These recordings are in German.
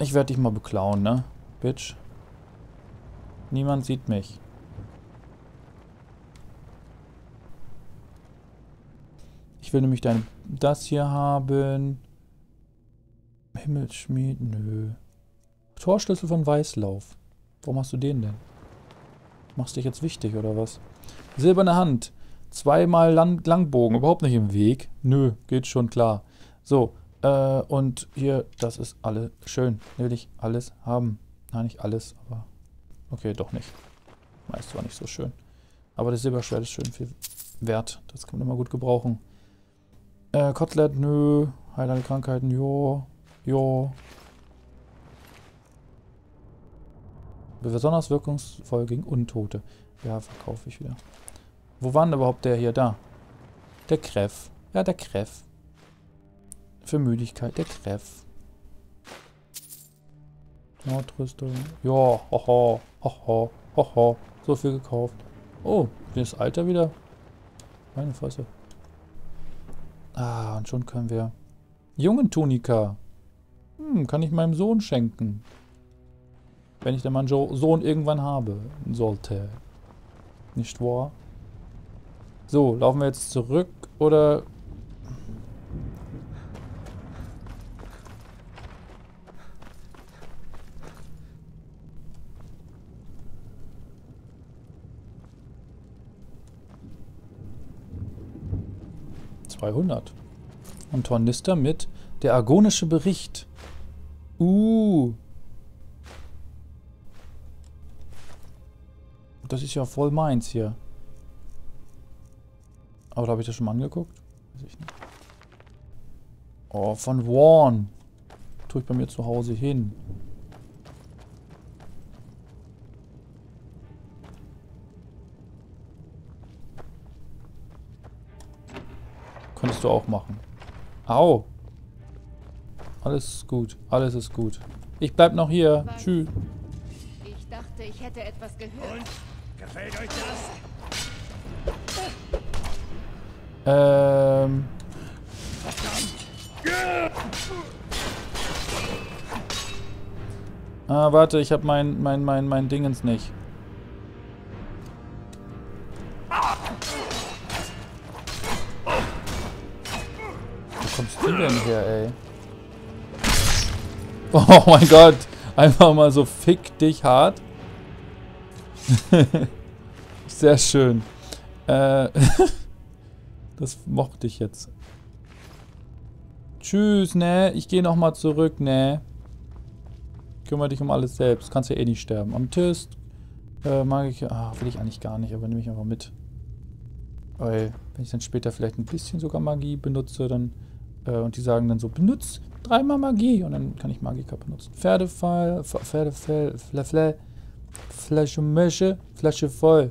Ich werde dich mal beklauen, ne? Bitch. Niemand sieht mich. Ich will nämlich das hier haben. Himmelsschmied, nö. Torschlüssel von Weißlauf. Warum hast du den denn? Machst dich jetzt wichtig, oder was? Silberne Hand. 2-mal Langbogen. Überhaupt nicht im Weg. Nö, geht schon klar. So, und hier, das ist alles schön. Will ich alles haben. Nein, nicht alles, aber... Okay, doch nicht. Meist war nicht so schön. Aber das Silberschwert ist schön viel wert. Das kann man immer gut gebrauchen. Kotelett, nö. Heilende Krankheiten, jo. Jo. Besonders wirkungsvoll gegen Untote. Ja, verkaufe ich wieder. Wo war denn überhaupt der hier? Da. Der Kreff. Ja, der Kreff. Für Müdigkeit, der Kreff. Nordrüstung. Ja, hoho, hoho, hoho. So viel gekauft. Oh, das Alter wieder. Meine Fresse. Ah, und schon können wir... Jungentunika. Kann ich meinem Sohn schenken. Wenn ich dann meinen Sohn irgendwann habe. Sollte. Nicht wahr? So, laufen wir jetzt zurück oder... ...200. Und Tornister mit der argonische Bericht. Das ist ja voll meins hier. Aber da habe ich das schon mal angeguckt? Weiß ich nicht. Oh, von Warn. Tue ich bei mir zu Hause hin. Könntest du auch machen. Au. Alles ist gut. Alles ist gut. Ich bleib noch hier. Tschüss. Ich dachte, ich hätte etwas gehört. Und? Gefällt euch das? Ah, warte, ich habe mein Dingens nicht. Wo kommst du denn her, ey? Oh mein Gott! Einfach mal so fick dich hart. Sehr schön. Das mochte ich jetzt. Tschüss, ne? Ich gehe nochmal zurück, ne? Kümmere dich um alles selbst. Kannst ja eh nicht sterben. Amethyst. Mag ich... Ah, will ich eigentlich gar nicht, aber nehme ich einfach mit. Weil, wenn ich dann später vielleicht ein bisschen sogar Magie benutze, dann... und die sagen dann so, benutz 3-mal Magie. Und dann kann ich Magika benutzen. Pferdefall, Pferdefell, Flasche voll.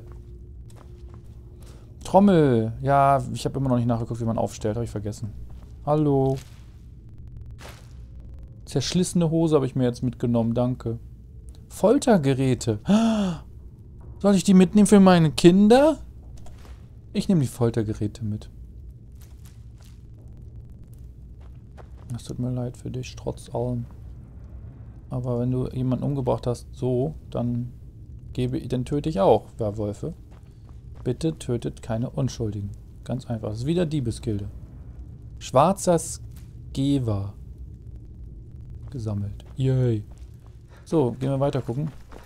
Trommel. Ja, ich habe immer noch nicht nachgeguckt, wie man aufstellt. Habe ich vergessen. Hallo. Zerschlissene Hose habe ich mir jetzt mitgenommen. Danke. Foltergeräte. Soll ich die mitnehmen für meine Kinder? Ich nehme die Foltergeräte mit. Es tut mir leid für dich, trotz allem. Aber wenn du jemanden umgebracht hast, so, dann töte ich auch Werwölfe. Bitte tötet keine Unschuldigen. Ganz einfach. Das ist wieder Diebesgilde. Schwarzer Skewer. Gesammelt. Yay. So, gehen wir weiter gucken.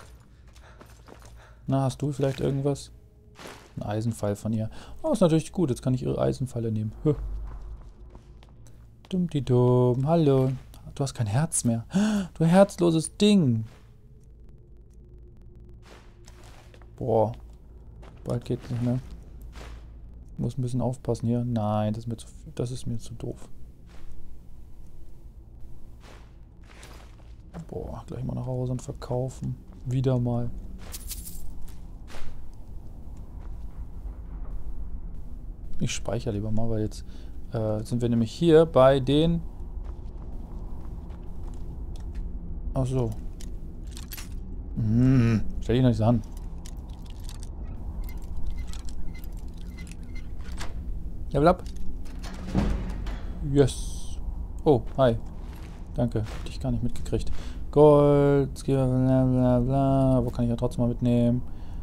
Na, hast du vielleicht irgendwas? Ein Eisenpfeil von ihr. Oh, ist natürlich gut. Jetzt kann ich ihre Eisenpfeile nehmen. Dumm. Hallo. Du hast kein Herz mehr. Du herzloses Ding. Boah. Bald geht's nicht mehr. Ich muss ein bisschen aufpassen hier. Nein, das ist mir zu doof. Boah, gleich mal nach Hause und verkaufen. Wieder mal. Ich speichere lieber mal, weil jetzt sind wir nämlich hier bei den... Ach so. Stell dich noch nicht so an. Level up. Yes. Oh, hi. Danke. Hab dich gar nicht mitgekriegt. Gold, bla bla bla. Wo kann ich ja trotzdem mal mitnehmen?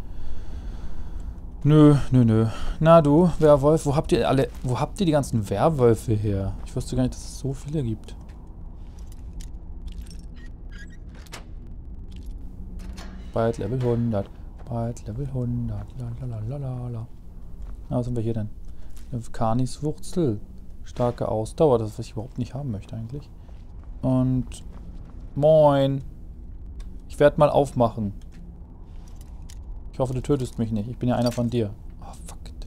Nö. Na du, Werwolf, wo habt ihr die ganzen Werwölfe her? Ich wusste gar nicht, dass es so viele gibt. Bald Level 100. Bald Level 100. Lalalala. Na, was haben wir hier denn? Kanis Wurzel. Starke Ausdauer, das was ich überhaupt nicht haben möchte eigentlich. Und moin. Ich werde mal aufmachen. Ich hoffe, du tötest mich nicht. Ich bin ja einer von dir. Oh, fuck it.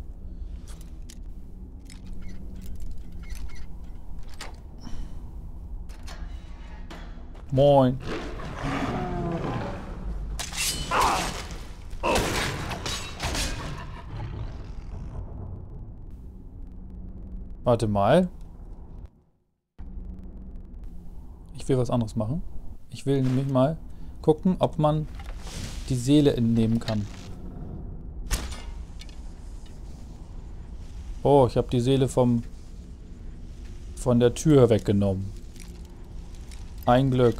Moin. Warte mal. Ich will was anderes machen. Ich will nämlich mal gucken, ob man die Seele entnehmen kann. Oh, ich habe die Seele von der Tür weggenommen. Ein Glück.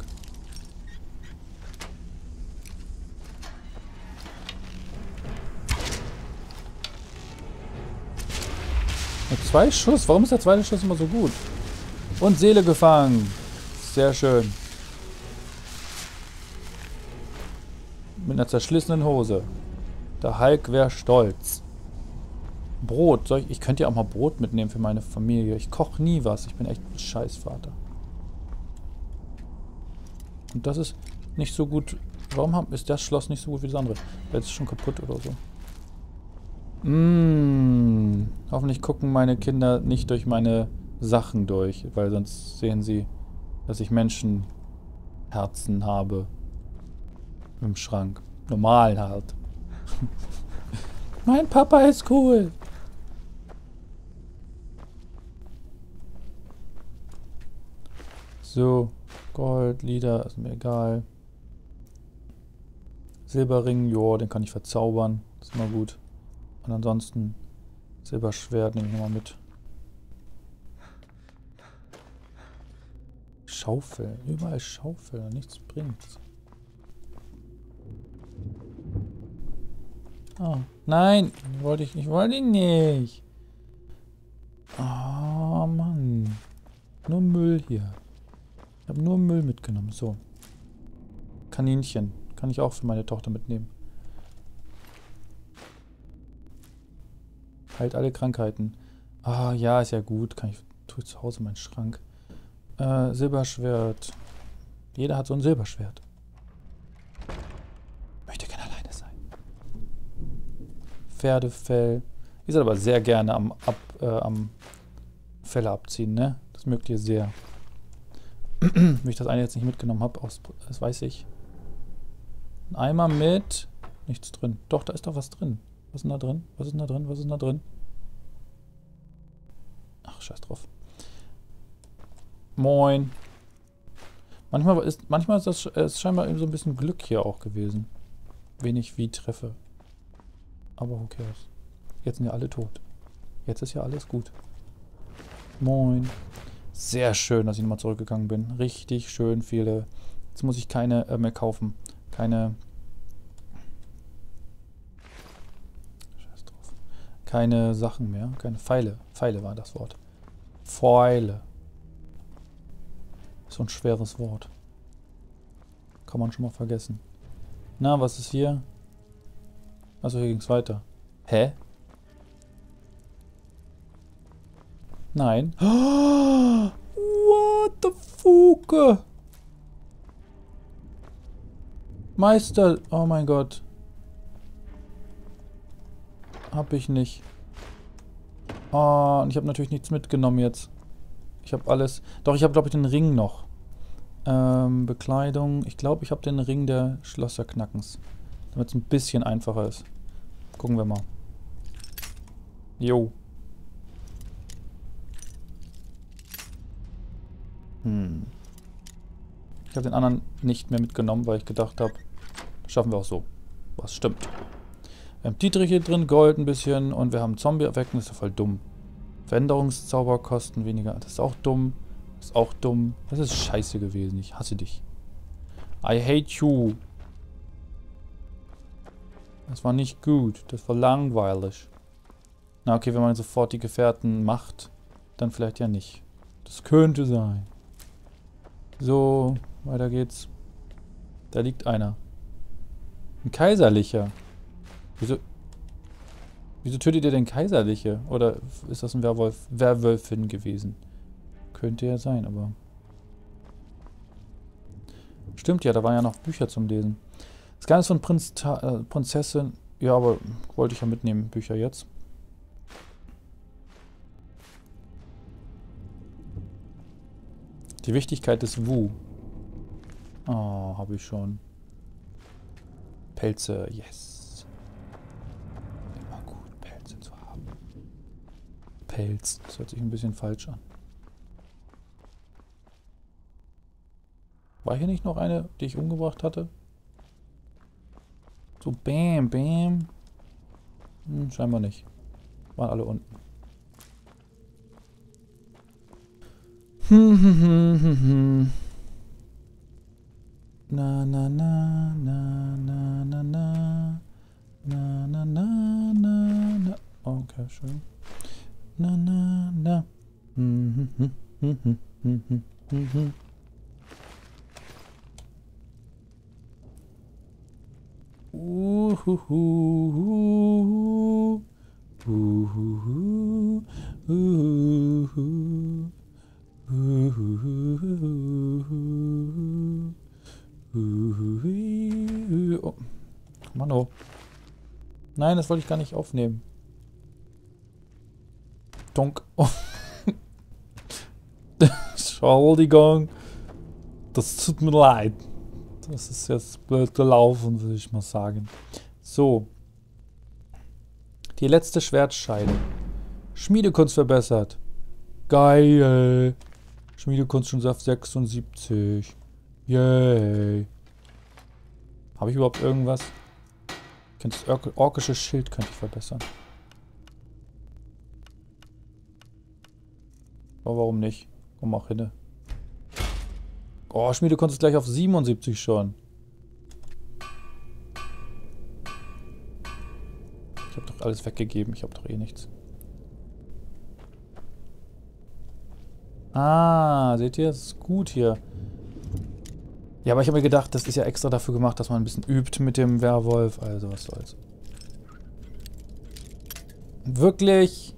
Mit 2 Schuss? Warum ist der zweite Schuss immer so gut? Und Seele gefangen. Sehr schön. Mit einer zerschlissenen Hose. Der Hulk wäre stolz. Brot. Ich könnte ja auch mal Brot mitnehmen für meine Familie. Ich koche nie was. Ich bin echt ein Scheißvater. Und das ist nicht so gut. Warum ist das Schloss nicht so gut wie das andere? Jetzt ist es schon kaputt oder so. Hoffentlich gucken meine Kinder nicht durch meine Sachen durch, weil sonst sehen sie, dass ich Menschenherzen habe. Im Schrank. Normal halt. Mein Papa ist cool. So, Gold, Lieder, ist mir egal. Silberring, joa, den kann ich verzaubern. Das ist immer gut. Und ansonsten Silberschwert nehme ich nochmal mit. Schaufel. Überall Schaufel. Nichts bringt's. Oh, nein. Ich wollte ihn nicht. Oh, Mann. Nur Müll hier. Ich habe nur Müll mitgenommen. So. Kaninchen. Kann ich auch für meine Tochter mitnehmen. Heilt alle Krankheiten. Ah, ja, ist ja gut. Tue ich zu Hause in meinen Schrank. Silberschwert. Jeder hat so ein Silberschwert. Möchte gerne alleine sein. Pferdefell. Ihr seid aber sehr gerne am Felle abziehen, ne? Das mögt ihr sehr. Wenn ich das eine jetzt nicht mitgenommen habe, das weiß ich. Ein Eimer mit nichts drin. Doch, da ist doch was drin. Was ist denn da drin? Was ist denn da drin? Was ist denn da drin? Ach, scheiß drauf. Moin. Manchmal ist das scheinbar eben so ein bisschen Glück hier auch gewesen. Wenig wie treffe. Aber who cares? Jetzt sind ja alle tot. Jetzt ist ja alles gut. Moin. Sehr schön, dass ich nochmal zurückgegangen bin. Richtig schön viele. Jetzt muss ich keine mehr kaufen. Keine Sachen mehr. Keine Pfeile. Pfeile war das Wort. Pfeile. So ein schweres Wort. Kann man schon mal vergessen. Na, was ist hier? Also hier ging es weiter. Hä? Nein. Oh, what the fuck? Meister. Oh mein Gott. Hab ich nicht. Oh, und ich habe natürlich nichts mitgenommen jetzt. Ich habe alles. Doch, ich habe, glaube ich, den Ring noch. Bekleidung. Ich glaube, ich habe den Ring der Schlösserknackens. Damit es ein bisschen einfacher ist. Gucken wir mal. Jo. Ich habe den anderen nicht mehr mitgenommen, weil ich gedacht habe, das schaffen wir auch so. Was stimmt. Wir haben Dietrich hier drin, Gold ein bisschen und wir haben Zombie erwecken, das ist ja voll dumm. Veränderungszauber kosten weniger, das ist auch dumm. Das ist auch dumm. Das ist scheiße gewesen, ich hasse dich. I hate you. Das war nicht gut. Das war langweilig. Na okay, wenn man sofort die Gefährten macht, dann vielleicht ja nicht. Das könnte sein. So, weiter geht's. Da liegt einer. Ein Kaiserlicher. Wieso tötet ihr denn Kaiserliche? Oder ist das ein Werwölfin gewesen? Könnte ja sein, aber... Stimmt ja, da waren ja noch Bücher zum Lesen. Das Geheimnis von Prinzessin... Ja, aber wollte ich ja mitnehmen, Bücher jetzt. Die Wichtigkeit des Wu. Oh, habe ich schon. Pelze, yes. Immer gut, Pelze zu haben. Pelz, das hört sich ein bisschen falsch an. War hier nicht noch eine, die ich umgebracht hatte? So bam, bam. Scheinbar nicht. Waren alle unten. Na na na na na na na na na na na na. Okay, schön. Na na na. Oh. Mann, oh. Nein, das wollte ich gar nicht aufnehmen. Donk. Oh. Entschuldigung. Das tut mir leid. Das ist jetzt blöd gelaufen, würde ich mal sagen. So. Die letzte Schwertscheide. Schmiedekunst verbessert. Geil. Schmiedekunst schon auf 76. Yay. Habe ich überhaupt irgendwas? Das orkische Schild könnte ich verbessern. Aber warum nicht? Komm auch hin. Oh, Schmiedekunst ist gleich auf 77 schon. Ich habe doch alles weggegeben. Ich habe doch eh nichts. Ah, seht ihr? Das ist gut hier. Ja, aber ich habe mir gedacht, das ist ja extra dafür gemacht, dass man ein bisschen übt mit dem Werwolf. Also, was soll's. Wirklich?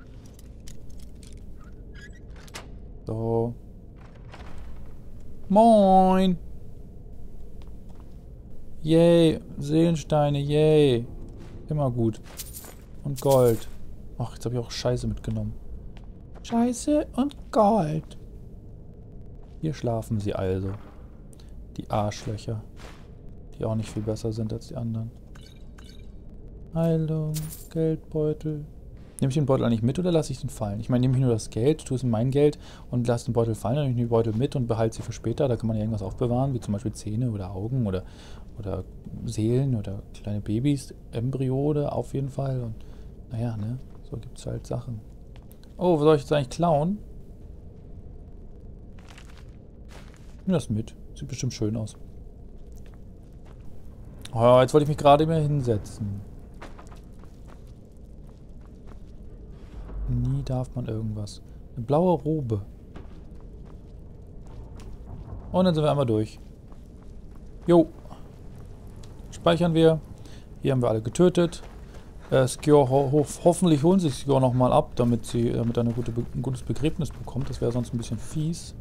So. Moin! Yay! Seelensteine, yay! Immer gut. Und Gold. Ach, jetzt habe ich auch Scheiße mitgenommen. Scheiße und Gold. Hier schlafen sie also. Die Arschlöcher. Die auch nicht viel besser sind als die anderen. Heilung, Geldbeutel. Nehme ich den Beutel eigentlich mit oder lasse ich den fallen? Ich meine, nehme ich nur das Geld, tue es in mein Geld und lasse den Beutel fallen, dann nehme ich den Beutel mit und behalte sie für später. Da kann man ja irgendwas aufbewahren, wie zum Beispiel Zähne oder Augen oder Seelen oder kleine Babys, Embryo auf jeden Fall. Und naja, ne? So gibt es halt Sachen. Oh, was soll ich jetzt eigentlich klauen? Nimm das mit. Sieht bestimmt schön aus. Oh, jetzt wollte ich mich gerade mehr hinsetzen. Nie darf man irgendwas. Eine blaue Robe. Und dann sind wir einmal durch. Jo. Speichern wir. Hier haben wir alle getötet. Skjor, hoffentlich holen sich Skjor nochmal ab, damit er ein gutes Begräbnis bekommt. Das wäre sonst ein bisschen fies.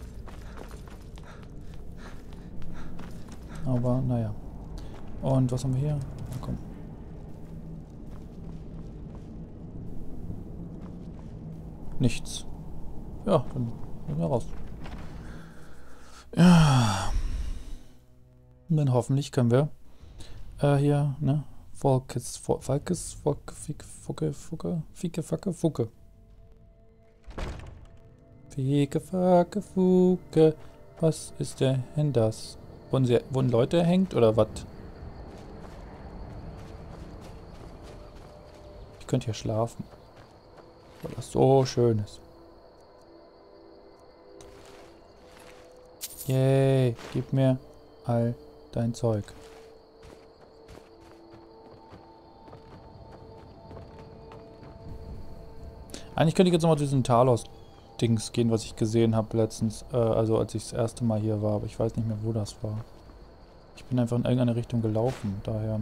Aber naja. Und was haben wir hier? Na komm. Nichts. Ja, dann gehen wir raus. Ja. Und dann hoffentlich können wir hier, ne? Fucke. Was ist denn das? Wurden Leute erhängt oder was? Ich könnte hier schlafen. Weil das so schön ist. Yay, gib mir all dein Zeug. Eigentlich könnte ich jetzt nochmal zu diesem Talos-Dings gehen, was ich gesehen habe letztens. Also als ich das erste Mal hier war, aber ich weiß nicht mehr, wo das war. Ich bin einfach in irgendeine Richtung gelaufen, daher...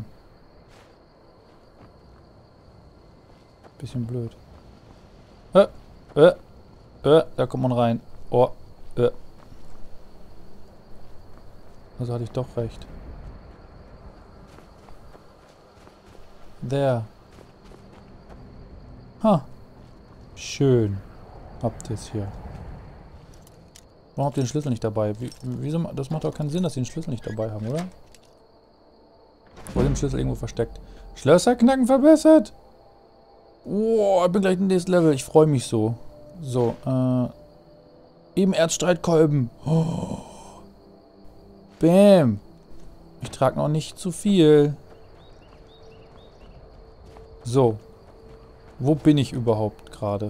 Bisschen blöd. Da kommt man rein. Oh, Also hatte ich doch recht. There. Ha. Schön. Habt ihr es hier. Warum habt ihr den Schlüssel nicht dabei? Wieso? Das macht doch keinen Sinn, dass sie den Schlüssel nicht dabei haben, oder? Oder den Schlüssel irgendwo versteckt. Schlösserknacken verbessert! Oh, ich bin gleich im nächsten Level. Ich freue mich so. So, eben Erzstreitkolben. Oh. Bäm. Ich trage noch nicht zu viel. So. Wo bin ich überhaupt gerade?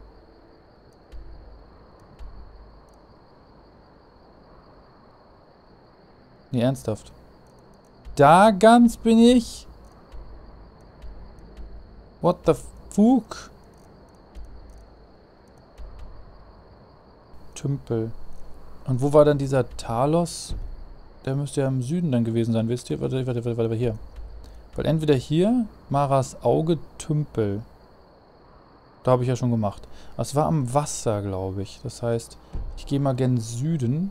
Nee, ernsthaft. Da ganz bin ich? What the fuck? Tümpel. Und wo war dann dieser Talos? Der müsste ja im Süden dann gewesen sein, wisst ihr? Warte, hier. Weil entweder hier, Maras Auge, Tümpel. Da habe ich ja schon gemacht. Das war am Wasser, glaube ich. Das heißt, ich gehe mal gen Süden.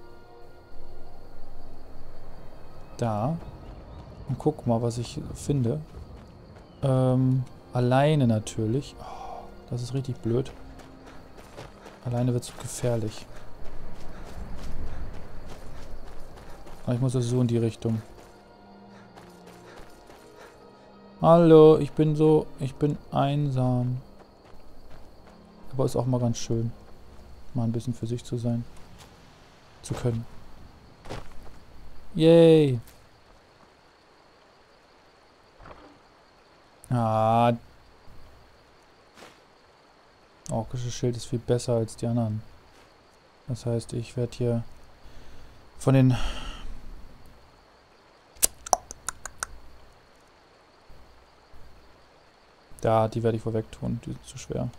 Da. Und guck mal, was ich finde. Alleine natürlich. Oh, das ist richtig blöd. Alleine wird es gefährlich. Aber ich muss also so in die Richtung. Hallo, ich bin einsam. Aber ist auch mal ganz schön, mal ein bisschen für sich zu sein. Zu können. Yay! Ah. Orkisches Schild ist viel besser als die anderen. Das heißt, ich werde hier von den... Da, die werde ich wohl wegtun. Die sind zu schwer.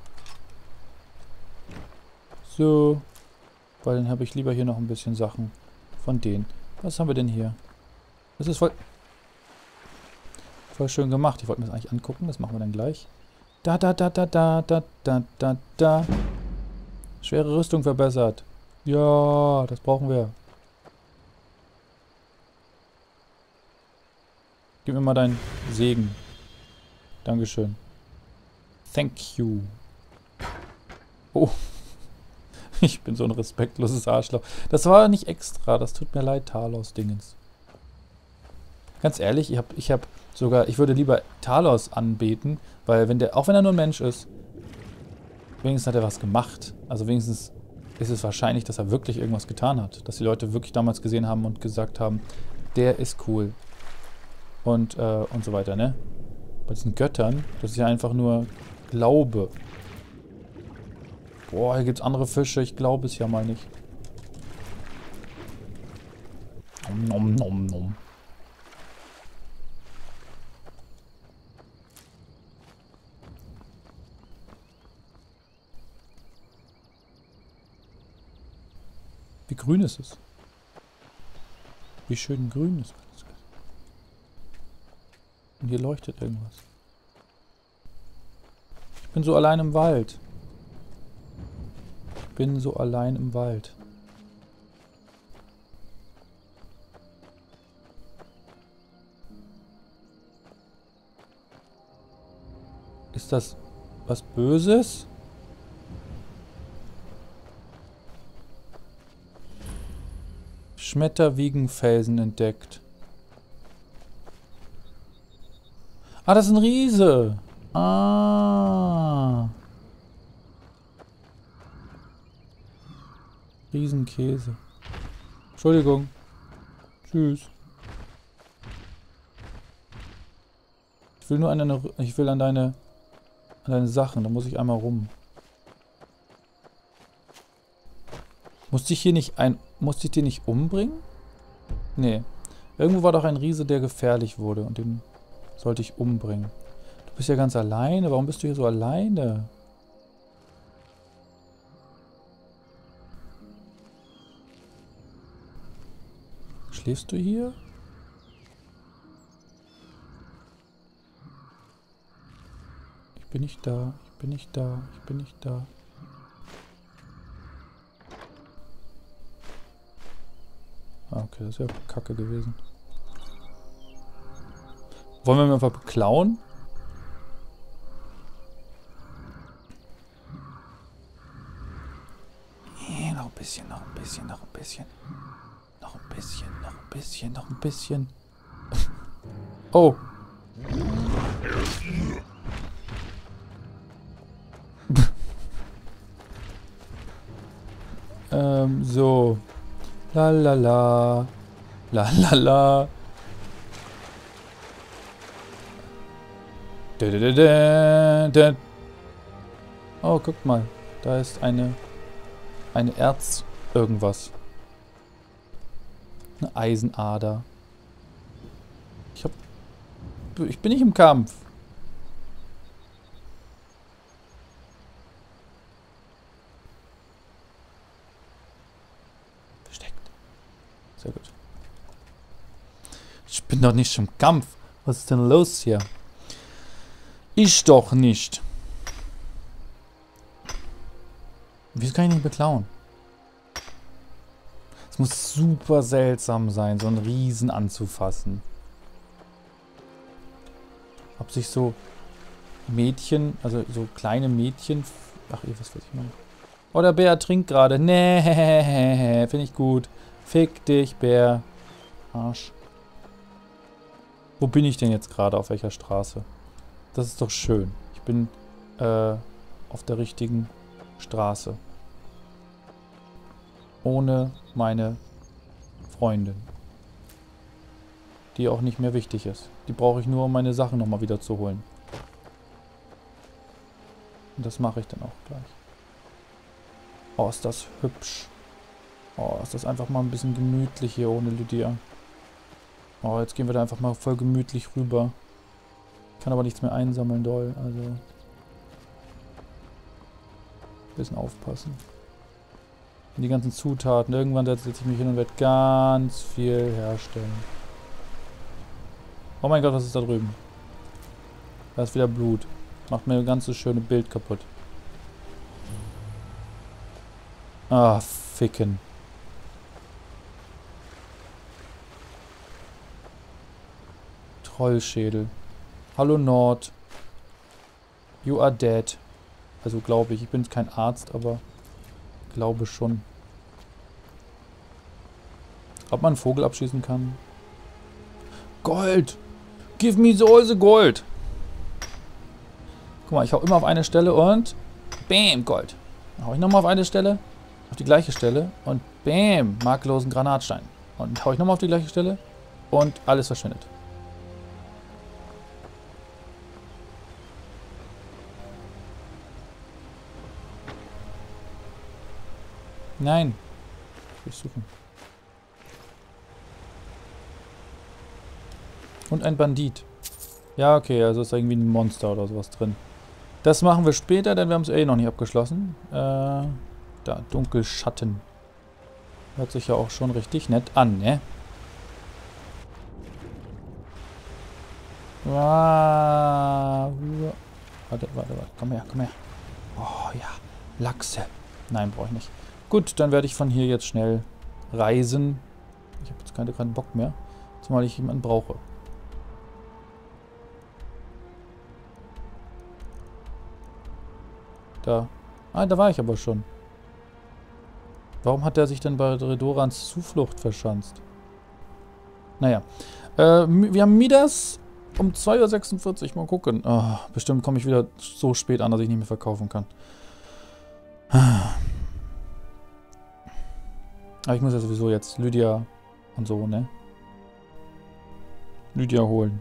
So. Weil dann habe ich lieber hier noch ein bisschen Sachen von denen. Was haben wir denn hier? Das ist voll schön gemacht. Ich wollte mir das eigentlich angucken. Das machen wir dann gleich. Da. Schwere Rüstung verbessert. Ja, das brauchen wir. Gib mir mal deinen Segen. Dankeschön. Thank you. Oh. Ich bin so ein respektloses Arschloch. Das war nicht extra. Das tut mir leid, Talos-Dingens. Ganz ehrlich, ich würde lieber Talos anbeten, weil auch wenn er nur ein Mensch ist, wenigstens hat er was gemacht. Also wenigstens ist es wahrscheinlich, dass er wirklich irgendwas getan hat. Dass die Leute wirklich damals gesehen haben und gesagt haben, der ist cool. Und so weiter, ne? Bei diesen Göttern, das ist ja einfach nur Glaube. Boah, hier gibt's andere Fische, ich glaube es ja mal nicht. Nom, nom, nom. Wie grün ist es? Wie schön grün ist es? Und hier leuchtet irgendwas. Ich bin so allein im Wald. Ich bin so allein im Wald. Ist das was Böses? Schmetterwiegenfelsen entdeckt. Ah, das ist ein Riese. Ah. Riesenkäse. Entschuldigung. Tschüss. Ich will nur an deine Sachen. Da muss ich einmal rum. Musste ich den nicht umbringen? Nee. Irgendwo war doch ein Riese, der gefährlich wurde und den sollte ich umbringen. Du bist ja ganz alleine. Warum bist du hier so alleine? Schläfst du hier? Ich bin nicht da. Ich bin nicht da. Ich bin nicht da. Ah, okay, das wäre kacke gewesen. Wollen wir ihn einfach beklauen? Noch ein bisschen, noch ein bisschen, noch ein bisschen. Noch ein bisschen, noch ein bisschen, noch ein bisschen. Oh. So. La la la. La la la. Da, da, da, da, da. Oh, guck mal. Da ist eine irgendwas. Eine Eisenader. Ich bin nicht im Kampf. Versteckt. Sehr gut. Ich bin doch nicht im Kampf. Was ist denn los hier? Ich doch nicht. Wieso kann ich nicht beklauen? Es muss super seltsam sein, so einen Riesen anzufassen. Ob sich so Mädchen, also so kleine Mädchen... Ach, ihr wisst, was ich meine. Oh, der Bär trinkt gerade. Nee, finde ich gut. Fick dich, Bär. Arsch. Wo bin ich denn jetzt gerade? Auf welcher Straße? Das ist doch schön. Ich bin auf der richtigen Straße. Ohne meine Freundin. Die auch nicht mehr wichtig ist. Die brauche ich nur, um meine Sachen nochmal wieder zu holen. Und das mache ich dann auch gleich. Oh, ist das hübsch. Oh, ist das einfach mal ein bisschen gemütlich hier ohne Lydia. Oh, jetzt gehen wir da einfach mal voll gemütlich rüber. Ich kann aber nichts mehr einsammeln, doll. Also. Ein bisschen aufpassen. Und die ganzen Zutaten. Irgendwann setze ich mich hin und werde ganz viel herstellen. Oh mein Gott, was ist da drüben? Da ist wieder Blut. Macht mir ein ganzes schöne Bild kaputt. Ah, ficken. Trollschädel. Hallo Nord. You are dead. Also glaube ich. Ich bin kein Arzt, aber glaube schon. Ob man einen Vogel abschießen kann? Gold! Give me all the Gold! Guck mal, ich hau immer auf eine Stelle und bam, Gold. Dann hau ich nochmal auf eine Stelle, auf die gleiche Stelle und bam, makellosen Granatstein. Und hau ich nochmal auf die gleiche Stelle und alles verschwindet. Nein. Ich will suchen. Und ein Bandit. Ja, okay, also ist irgendwie ein Monster oder sowas drin. Das machen wir später, denn wir haben es eh noch nicht abgeschlossen. Da, Dunkelschatten. Hört sich ja auch schon richtig nett an, ne? Warte, komm her, komm her. Oh ja, Lachse. Nein, brauche ich nicht. Gut, dann werde ich von hier jetzt schnell reisen. Ich habe jetzt keinen Bock mehr, zumal ich jemanden brauche. Da. Ah, da war ich aber schon. Warum hat er sich denn bei Redorans Zuflucht verschanzt? Naja. Wir haben Midas um 2:46 Uhr. Mal gucken. Oh, bestimmt komme ich wieder so spät an, dass ich nicht mehr verkaufen kann. Aber ich muss ja sowieso jetzt Lydia und so, ne? Lydia holen.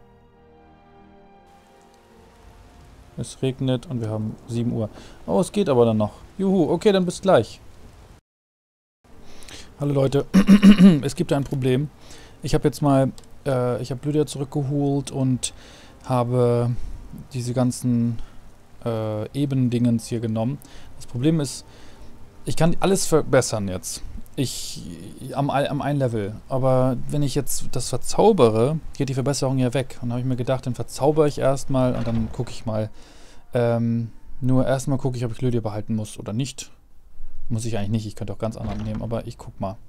Es regnet und wir haben 7 Uhr. Oh, es geht aber dann noch. Juhu, okay, dann bis gleich. Hallo Leute, es gibt ein Problem. Ich habe jetzt mal, ich habe Lydia zurückgeholt und habe diese ganzen Ebendingens hier genommen. Das Problem ist, ich kann alles verbessern jetzt. Am einen Level. Aber wenn ich jetzt das verzaubere, geht die Verbesserung ja weg. Und da habe ich mir gedacht, dann verzaubere ich erstmal und dann gucke ich mal. Nur erstmal gucke ich, ob ich Lydia behalten muss oder nicht. Muss ich eigentlich nicht, ich könnte auch ganz anderen nehmen, aber ich guck mal.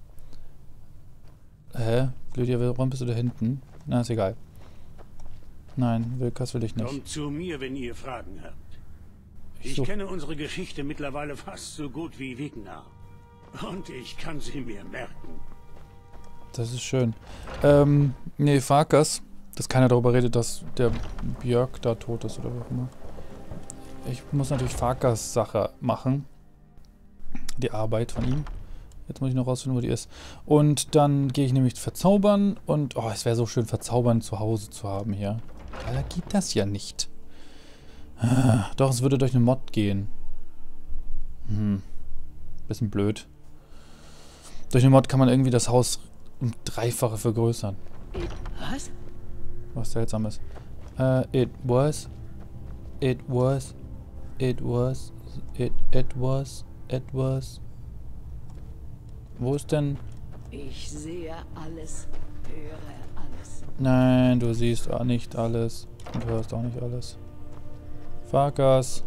Hä? Lydia, warum bist du da hinten? Na, ist egal. Nein, Wilkas will ich nicht. Kommt zu mir, wenn ihr Fragen habt. Ich kenne unsere Geschichte mittlerweile fast so gut wie Wignar. Und ich kann sie mir merken. Das ist schön. Nee, Farkas, dass keiner darüber redet, dass der Björk da tot ist oder wie auch immer. Ich muss natürlich Farkas Sache machen. Die Arbeit von ihm. Jetzt muss ich noch rausfinden, wo die ist. Und dann gehe ich nämlich verzaubern und... Oh, es wäre so schön, verzaubern zu Hause zu haben hier. Leider geht das ja nicht. Doch, es würde durch eine Mod gehen. Bisschen blöd. Durch eine Mod kann man irgendwie das Haus um 3-fache vergrößern. Was? Was seltsam ist. It was. Wo ist denn... Ich sehe alles, höre alles. Nein, du siehst auch nicht alles. Und hörst auch nicht alles. Farkas.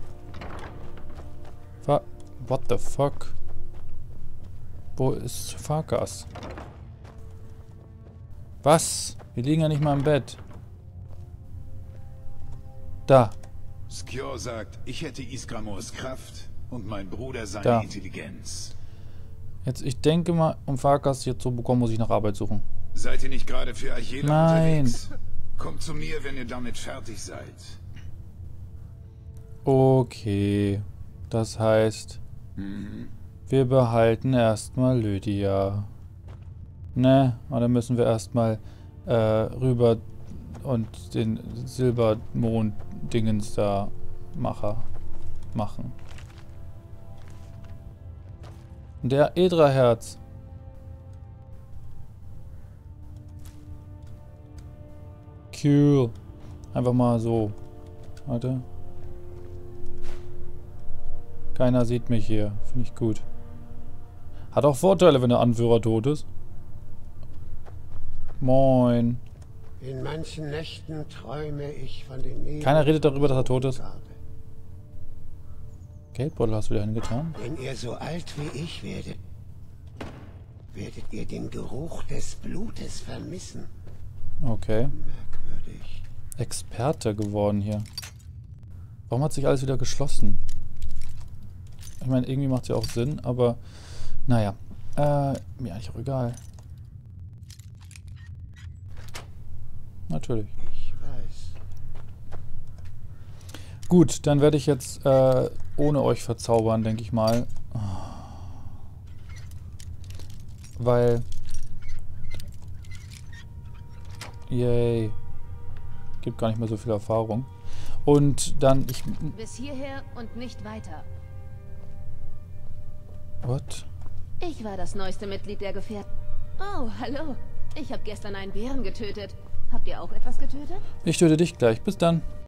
What the fuck? Wo ist Farkas? Was? Wir liegen ja nicht mal im Bett. Da. Skjor sagt, ich hätte Isgramors Kraft und mein Bruder seine Da. Intelligenz. Jetzt, ich denke mal, um Farkas jetzt zu bekommen, muss ich nach Arbeit suchen. Seid ihr nicht gerade für Ayela Nein. unterwegs? Kommt zu mir, wenn ihr damit fertig seid. Okay. Das heißt, wir behalten erstmal Lydia. Ne? Und dann müssen wir erstmal rüber und den Silbermond-Dingens da machen. Der Edra-Herz. Cool. Einfach mal so. Warte. Keiner sieht mich hier. Finde ich gut. Hat auch Vorteile, wenn der Anführer tot ist. Moin. In manchen Nächten träume ich von den Nebeln. Keiner redet darüber, dass er tot ist. Geldbeutel hast du wieder hingetan. Wenn ihr so alt wie ich werdet, werdet ihr den Geruch des Blutes vermissen. Okay. Merkwürdig. Experte geworden hier. Warum hat sich alles wieder geschlossen? Ich meine, irgendwie macht es ja auch Sinn, aber naja. Mir eigentlich auch egal. Natürlich. Ich weiß. Gut, dann werde ich jetzt ohne euch verzaubern, denke ich mal. Weil... Yay. Gibt gar nicht mehr so viel Erfahrung. Und dann... Bis hierher und nicht weiter. What? Ich war das neueste Mitglied der Gefährten. Oh, hallo. Ich habe gestern einen Bären getötet. Habt ihr auch etwas getötet? Ich töte dich gleich. Bis dann.